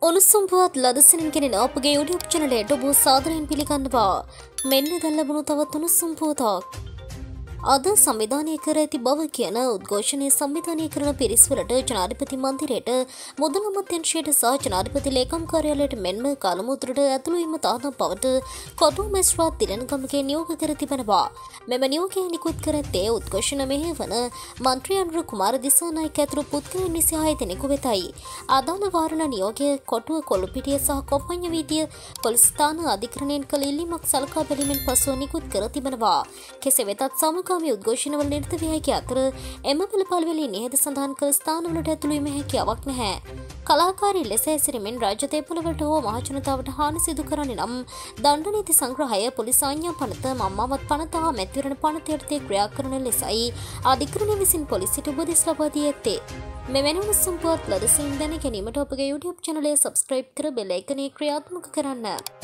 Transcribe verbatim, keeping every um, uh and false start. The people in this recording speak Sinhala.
උණුසුම් පුවත් ලදසනින් කෙනෙන අපගේ YouTube channelයට ඔබ සාදරයෙන් පිළිගන්නවා. මෙන්න දැන් ලැබුණු තවත් උණුසුම් පුවතක්. අද සංවිධානය කර ඇති බව කියන උද්ඝෝෂණය සංවිධානය කරන පිරිස්වලට ජනාධිපති මන්දිරයට මුදල් අමාත්‍යාංශයට සහ ජනාධිපති ලේකම් කාර්යාලයට මෙන්ම කාලමුද්‍රට ඇතුළු වීම තානම් බවට කොටුව මැස්ත්‍රාත් දිලනගමගේ නියෝග කර තිබෙනවා. මෙම නියෝගය නිකුත් කර ඇත්තේ උද්ඝෝෂණ මෙහෙයවන මන්ත්‍රී අනුර කුමාර දිසානායක ඇතුළු පුද්ගලයන් විසිහය දෙනෙකු වෙතයි. අදාළ වාරණ නියෝගය කොටුව කොළුපිටිය සහ කොප්පඤ්ඤ වීදිය පොලිස් ස්ථාන අධිකරණයෙන් කළ ඉල්ලීමක් සලකා බැලීමෙන් පසුව නිකුත් කර තිබෙනවා. කෙසේ වෙතත් සමග උද්ඝෝෂණවල නිරත විය හැකි අතර එම පෙළපාලිවලින් නිහඬ සඳහන් කළ ස්ථානවලට ඇතුළු වීම හැකියාවක් නැහැ. කලාකාරී ලෙස ඇසිරීමෙන් රාජ්‍ය දේපළවලට හෝ මහජනතාවට හානි සිදු කරන්නේ නම් දණ්ඩ නීති සංග්‍රහය පොලිස් ආඥා පනත මම්මාවත් පනත හා මැතිවරණ පනත යටතේ ක්‍රියා කරන ලෙසයි අධිකරණය විසින් පොලිසියට උපදෙස් ලබා දී ඇත්තේ. මෙවැනි උණුසුම් පුවත් ලදසින් දැන ගැනීමට අපගේ YouTube channel එක subscribe කර බෙල් අයිකනේ ක්‍රියාත්මක කරන්න.